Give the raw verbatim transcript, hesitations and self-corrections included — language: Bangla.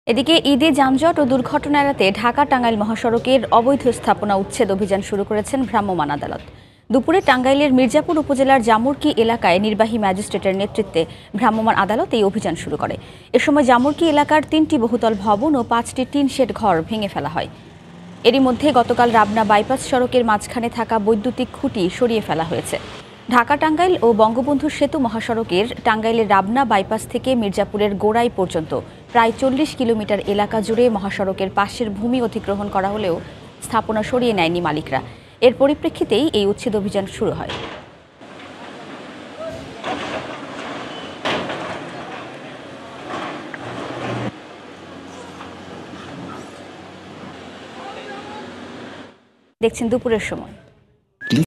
এদিকে ঈদে যানজট ও দুর্ঘটনা এড়াতে ঢাকা টাঙ্গাইল মহাসড়কের অবৈধ স্থাপনা উচ্ছেদ অভিযান শুরু করেছেন ভ্রাম্যমাণ আদালত। দুপুরে টাঙ্গাইলের মির্জাপুর উপজেলার জামুরকি এলাকায় নির্বাহী ম্যাজিস্ট্রেটের নেতৃত্বে ভ্রাম্যমাণ আদালত এই অভিযান শুরু করে। এ সময় জামুরকি এলাকার তিনটি বহুতল ভবন ও পাঁচটি টিন শেড ঘর ভেঙে ফেলা হয়। এরই মধ্যে গতকাল রাবনা বাইপাস সড়কের মাঝখানে থাকা বৈদ্যুতিক খুঁটি সরিয়ে ফেলা হয়েছে। ঢাকা টাঙ্গাইল ও বঙ্গবন্ধু সেতু মহাসড়কের টাঙ্গাইলের রাবনা বাইপাস থেকে মির্জাপুরের গোড়াই পর্যন্ত প্রায় চল্লিশ কিলোমিটার এলাকা জুড়ে মহাসড়কের পাশের ভূমি অধিগ্রহণ করা হলেও স্থাপনা সরিয়ে নেয়নি মালিকরা। এর পরিপ্রেক্ষিতেই এই উচ্ছেদ অভিযান শুরু হয়। দেখছেন দুপুরের সময়।